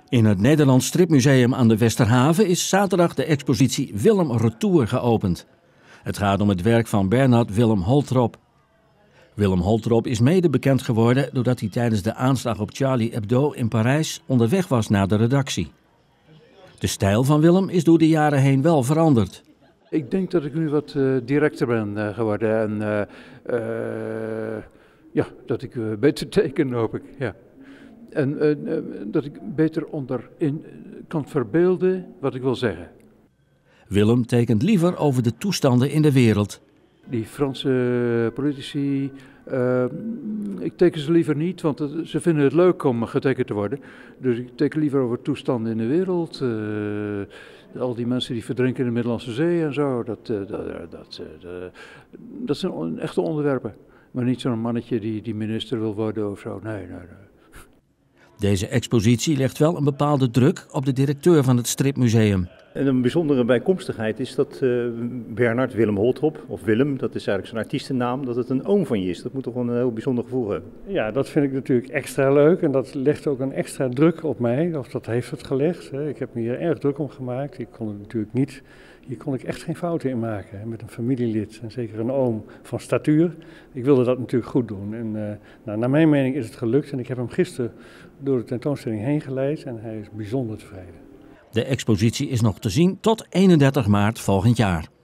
In het Nederlands Stripmuseum aan de Westerhaven is zaterdag de expositie Willem Retour geopend. Het gaat om het werk van Bernard Willem Holtrop. Willem Holtrop is mede bekend geworden doordat hij tijdens de aanslag op Charlie Hebdo in Parijs onderweg was naar de redactie. De stijl van Willem is door de jaren heen wel veranderd. Ik denk dat ik nu wat directer ben geworden en dat ik beter teken, hoop ik. Ja. En dat ik beter onderin kan verbeelden wat ik wil zeggen. Willem tekent liever over de toestanden in de wereld. Die Franse politici, ik teken ze liever niet, want ze vinden het leuk om getekend te worden. Dus ik teken liever over toestanden in de wereld. Al die mensen die verdrinken in de Middellandse Zee en zo, dat zijn echte onderwerpen. Maar niet zo'n mannetje die minister wil worden of zo. Nee. Deze expositie legt wel een bepaalde druk op de directeur van het Stripmuseum. En een bijzondere bijkomstigheid is dat Bernard Willem Holtrop, of Willem, dat is eigenlijk zijn artiestennaam, dat het een oom van je is. Dat moet toch wel een heel bijzonder gevoel hebben. Ja, dat vind ik natuurlijk extra leuk en dat legt ook een extra druk op mij, of dat heeft het gelegd. Ik heb me hier erg druk om gemaakt. Ik kon het natuurlijk niet, hier kon ik echt geen fouten in maken met een familielid en zeker een oom van statuur. Ik wilde dat natuurlijk goed doen en naar mijn mening is het gelukt en ik heb hem gisteren door de tentoonstelling heen geleid en hij is bijzonder tevreden. De expositie is nog te zien tot 31 maart volgend jaar.